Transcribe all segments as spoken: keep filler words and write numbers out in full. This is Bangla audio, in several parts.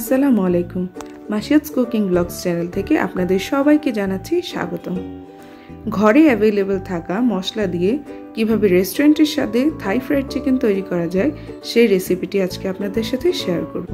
আসসালামু আলাইকুম মাশিয়াতস কুকিং ব্লগস চ্যানেল থেকে আপনাদের সবাইকে জানাচ্ছি স্বাগতম। ঘরে অ্যাভেলেবল থাকা মশলা দিয়ে কিভাবে রেস্টুরেন্টের স্বাদে থাই ফ্রাইড চিকেন তৈরি করা যায় সেই রেসিপিটি আজকে আপনাদের সাথে শেয়ার করব।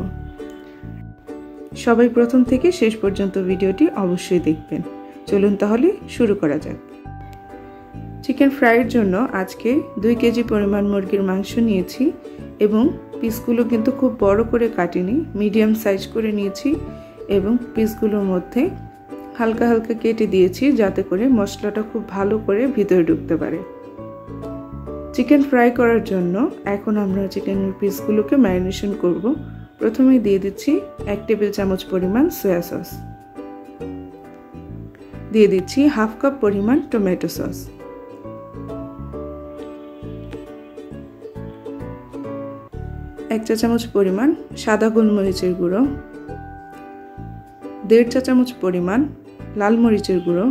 সবাই প্রথম থেকে শেষ পর্যন্ত ভিডিওটি অবশ্যই দেখবেন। চলুন তাহলে শুরু করা যাক। চিকেন ফ্রাইয়ের জন্য আজকে দুই কেজি পরিমাণ মুরগির মাংস নিয়েছি এবং পিসগুলো কিন্তু খুব বড় করে কাটিনি, মিডিয়াম সাইজ করে নিয়েছি এবং পিসগুলোর মধ্যে হালকা হালকা কেটে দিয়েছি যাতে করে মশলাটা খুব ভালো করে ভিতরে ঢুকতে পারে। চিকেন ফ্রাই করার জন্য এখন আমরা চিকেনের পিসগুলোকে ম্যারিনেশন করব। প্রথমেই দিয়ে দিচ্ছি এক টেবিল চামচ পরিমাণ সয়া সস, দিয়ে দিচ্ছি হাফ কাপ পরিমাণ টমেটো সস, এক চা চামচ পরিমাণ সাদা গোলমরিচের গুঁড়ো, দেড় চা চামচ পরিমাণ লাল মরিচের গুঁড়ো,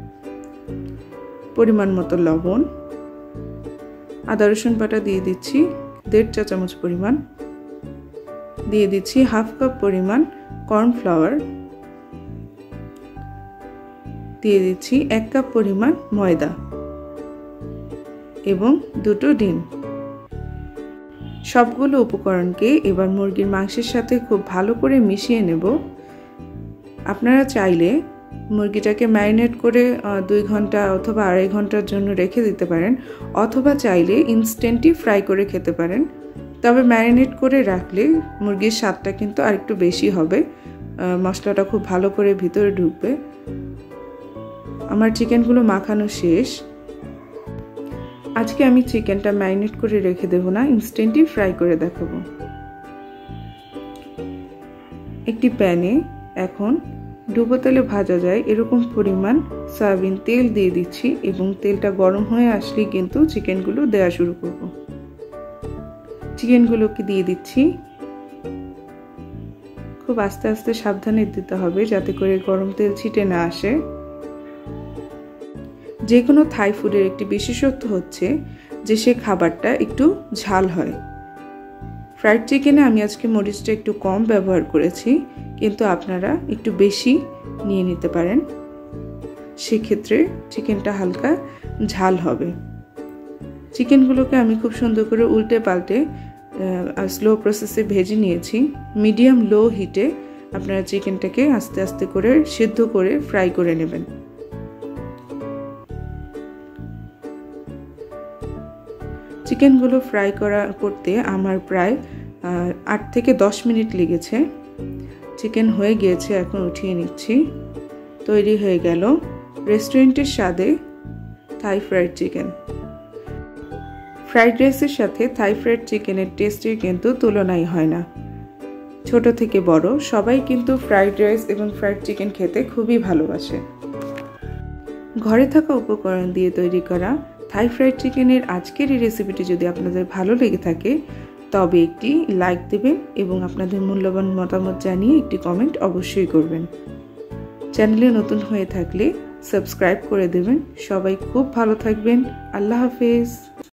পরিমাণ মতো লবণ, আদা রসুন বাটা দিয়ে দিচ্ছি দেড় চা চামচ পরিমাণ, দিয়ে দিচ্ছি হাফ কাপ পরিমাণ কর্নফ্লাওয়ার, দিয়ে দিচ্ছি এক কাপ পরিমাণ ময়দা এবং দুটো ডিম। সবগুলো উপকরণকে এবার মুরগির মাংসের সাথে খুব ভালো করে মিশিয়ে নেব। আপনারা চাইলে মুরগিটাকে ম্যারিনেট করে দুই ঘন্টা অথবা আড়াই ঘন্টার জন্য রেখে দিতে পারেন, অথবা চাইলে ইনস্ট্যান্টই ফ্রাই করে খেতে পারেন। তবে ম্যারিনেট করে রাখলে মুরগির স্বাদটা কিন্তু আরেকটু বেশি হবে, মশলাটা খুব ভালো করে ভিতরে ঢুকবে। আমার চিকেনগুলো মাখানো শেষ। আজকে আমি চিকেনটা ম্যারিনেট করে রেখে দেব না, ইনস্ট্যান্টই ফ্রাই করে দেখাবো। একটি প্যানে এখন ডুবো তেলে ভাজা যায় এরকম পরিমাণ সয়াবিন তেল দিয়ে দিচ্ছি এবং তেলটা গরম হয়ে আসলেই কিন্তু চিকেনগুলো দেওয়া শুরু করব। চিকেনগুলোকে দিয়ে দিচ্ছি, খুব আস্তে আস্তে সাবধানে দিতে হবে যাতে করে গরম তেল ছিটে না আসে। যে কোনো থাই ফুডের একটি বিশেষত্ব হচ্ছে যে সে খাবারটা একটু ঝাল হয়। ফ্রাইড চিকেনে আমি আজকে মরিচটা একটু কম ব্যবহার করেছি, কিন্তু আপনারা একটু বেশি নিয়ে নিতে পারেন, সেক্ষেত্রে চিকেনটা হালকা ঝাল হবে। চিকেনগুলোকে আমি খুব সুন্দর করে উল্টে পাল্টে স্লো প্রসেসে ভেজে নিয়েছি। মিডিয়াম লো হিটে আপনারা চিকেনটাকে আস্তে আস্তে করে সিদ্ধ করে ফ্রাই করে নেবেন। চিকেনগুলো ফ্রাই করা করতে আমার প্রায় আট থেকে দশ মিনিট লেগেছে। চিকেন হয়ে গিয়েছে, এখন উঠিয়ে নিচ্ছি। তৈরি হয়ে গেল রেস্টুরেন্টের স্বাদে থাই ফ্রাইড চিকেন। ফ্রাইড রাইসের সাথে থাই ফ্রাইড চিকেনের টেস্টের কিন্তু তুলনাই হয় না। ছোট থেকে বড় সবাই কিন্তু ফ্রাইড রাইস এবং ফ্রাইড চিকেন খেতে খুবই ভালোবাসে। ঘরে থাকা উপকরণ দিয়ে তৈরি করা থাই ফ্রাইড চিকেনের আজকের এই রেসিপিটি যদি আপনাদের ভালো লেগে থাকে তবে একটি লাইক দেবেন এবং আপনাদের মূল্যবান মতামত জানিয়ে একটি কমেন্ট অবশ্যই করবেন। চ্যানেলে নতুন হয়ে থাকলে সাবস্ক্রাইব করে দেবেন। সবাই খুব ভালো থাকবেন। আল্লাহ হাফেজ।